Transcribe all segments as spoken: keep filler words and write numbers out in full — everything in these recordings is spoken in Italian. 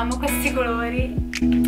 amo questi colori.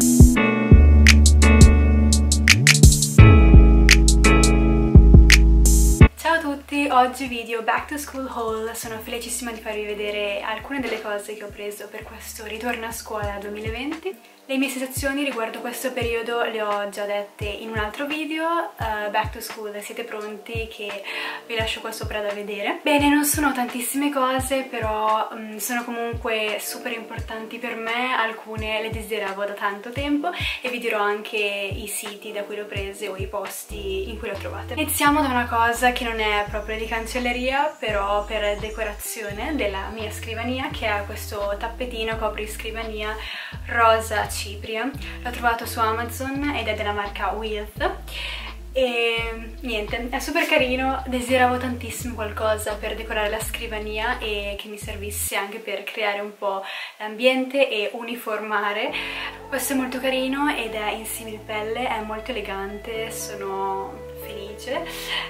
Ciao a tutti, oggi video back to school haul. Sono felicissima di farvi vedere alcune delle cose che ho preso per questo ritorno a scuola duemilaventi. Le mie sensazioni riguardo questo periodo le ho già dette in un altro video, uh, back to school, siete pronti che vi lascio qua sopra da vedere. Bene, non sono tantissime cose, però um, sono comunque super importanti per me, alcune le desideravo da tanto tempo e vi dirò anche i siti da cui le ho prese o i posti in cui le ho trovate. Iniziamo da una cosa che non è proprio di cancelleria, però per decorazione della mia scrivania, che ha questo tappetino copri scrivania rosa cipria. L'ho trovato su Amazon ed è della marca With e niente, è super carino. Desideravo tantissimo qualcosa per decorare la scrivania e che mi servisse anche per creare un po' l'ambiente e uniformare. Questo è molto carino ed è in similpelle, è molto elegante, sono felice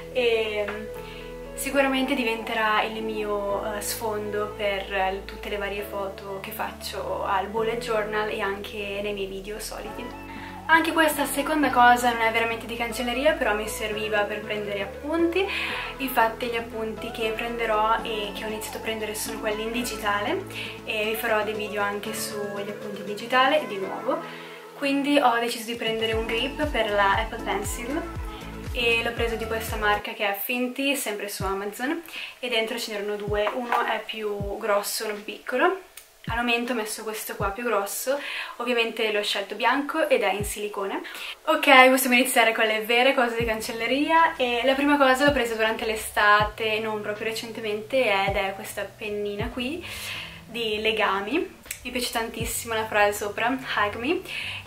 e sicuramente diventerà il mio uh, sfondo per uh, tutte le varie foto che faccio al bullet journal e anche nei miei video soliti. Anche questa seconda cosa non è veramente di cancelleria, però mi serviva per prendere appunti. Infatti gli appunti che prenderò e che ho iniziato a prendere sono quelli in digitale e vi farò dei video anche sugli appunti in digitale di nuovo. Quindi ho deciso di prendere un grip per la Apple Pencil e l'ho preso di questa marca che è Finti, sempre su Amazon, e dentro ce n'erano due, uno è più grosso e uno più piccolo. Al momento ho messo questo qua più grosso, ovviamente l'ho scelto bianco ed è in silicone. Ok, possiamo iniziare con le vere cose di cancelleria e la prima cosa l'ho presa durante l'estate, non proprio recentemente, ed è questa pennina qui di legami. Mi piace tantissimo la frase sopra, Hug Me.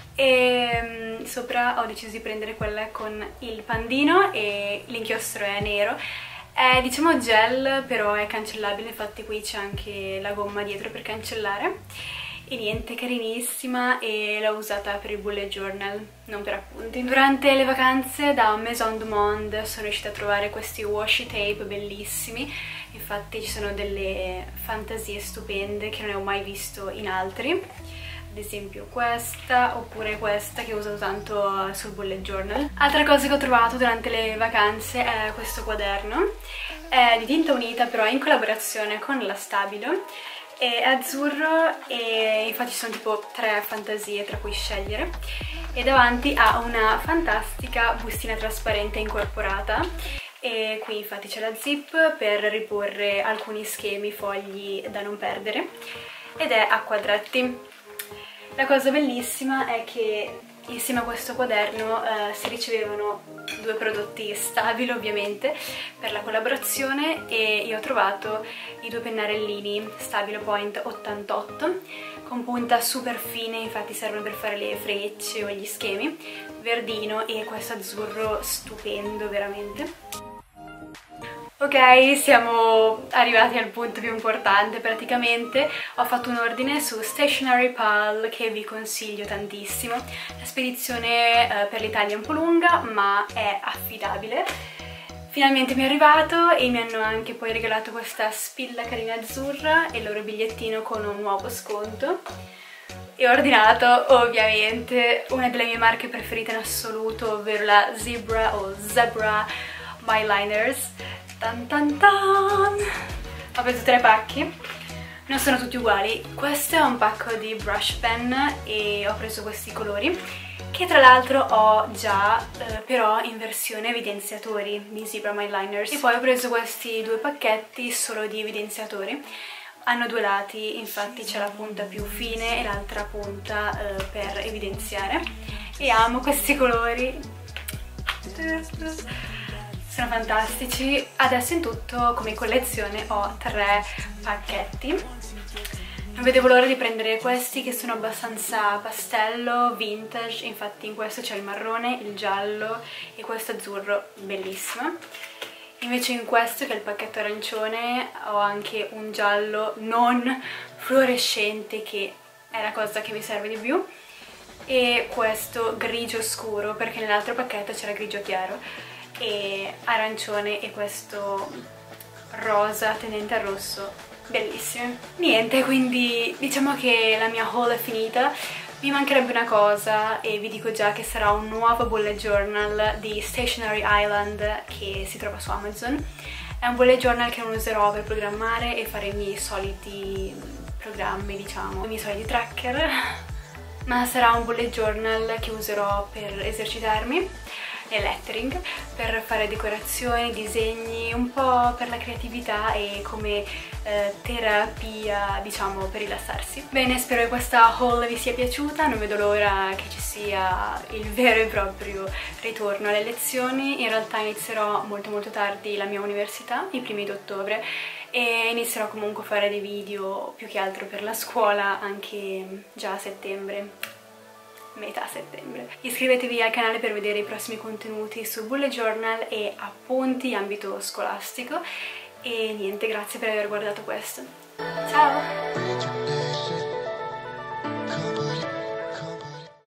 E um, sopra ho deciso di prendere quella con il pandino e l'inchiostro è nero. È diciamo gel, però è cancellabile, infatti qui c'è anche la gomma dietro per cancellare. E niente, carinissima e l'ho usata per il bullet journal, non per appunti. Durante le vacanze da Maison du Monde sono riuscita a trovare questi washi tape bellissimi. Infatti ci sono delle fantasie stupende che non ho mai visto in altri. Ad esempio questa, oppure questa che ho usato tanto sul bullet journal. Altra cosa che ho trovato durante le vacanze è questo quaderno. È di tinta unita, però in collaborazione con la Stabilo. È azzurro e infatti ci sono tipo tre fantasie tra cui scegliere. E davanti ha una fantastica bustina trasparente incorporata. E qui infatti c'è la zip per riporre alcuni schemi, fogli da non perdere. Ed è a quadretti. La cosa bellissima è che insieme a questo quaderno eh, si ricevevano due prodotti Stabilo ovviamente per la collaborazione e io ho trovato i due pennarellini Stabilo Point ottantotto con punta super fine, infatti servono per fare le frecce o gli schemi, verdino e questo azzurro stupendo veramente. Ok, siamo arrivati al punto più importante praticamente. Ho fatto un ordine su Stationery Pal che vi consiglio tantissimo. La spedizione eh, per l'Italia è un po' lunga ma è affidabile. Finalmente mi è arrivato e mi hanno anche poi regalato questa spilla carina azzurra e il loro bigliettino con un nuovo sconto. E ho ordinato ovviamente una delle mie marche preferite in assoluto, ovvero la Zebra o Zebra Myliners. Tan tan tan. Ho preso tre pacchi, non sono tutti uguali. Questo è un pacco di brush pen e ho preso questi colori che tra l'altro ho già eh, però in versione evidenziatori di Zebra Myliners. E poi ho preso questi due pacchetti solo di evidenziatori. Hanno due lati, infatti c'è la punta più fine e l'altra punta eh, per evidenziare. E amo questi colori, sono fantastici. Adesso in tutto come collezione ho tre pacchetti. Non vedevo l'ora di prendere questi che sono abbastanza pastello, vintage, infatti in questo c'è il marrone, il giallo e questo azzurro bellissimo. Invece in questo, che è il pacchetto arancione, ho anche un giallo non fluorescente che è la cosa che mi serve di più, e questo grigio scuro perché nell'altro pacchetto c'era grigio chiaro, e arancione e questo rosa tendente al rosso bellissime. Niente, quindi diciamo che la mia haul è finita. Mi mancherebbe una cosa e vi dico già che sarà un nuovo bullet journal di Stationery Island che si trova su Amazon. È un bullet journal che non userò per programmare e fare i miei soliti programmi, diciamo, i miei soliti tracker, ma sarà un bullet journal che userò per esercitarmi nel lettering, per fare decorazioni, disegni, un po' per la creatività e come eh, terapia, diciamo, per rilassarsi. Bene, spero che questa haul vi sia piaciuta, non vedo l'ora che ci sia il vero e proprio ritorno alle lezioni. In realtà inizierò molto molto tardi la mia università, i primi di ottobre, e inizierò comunque a fare dei video più che altro per la scuola anche già a settembre. Metà settembre. Iscrivetevi al canale per vedere i prossimi contenuti su bullet journal e appunti ambito scolastico e niente, grazie per aver guardato questo. Ciao!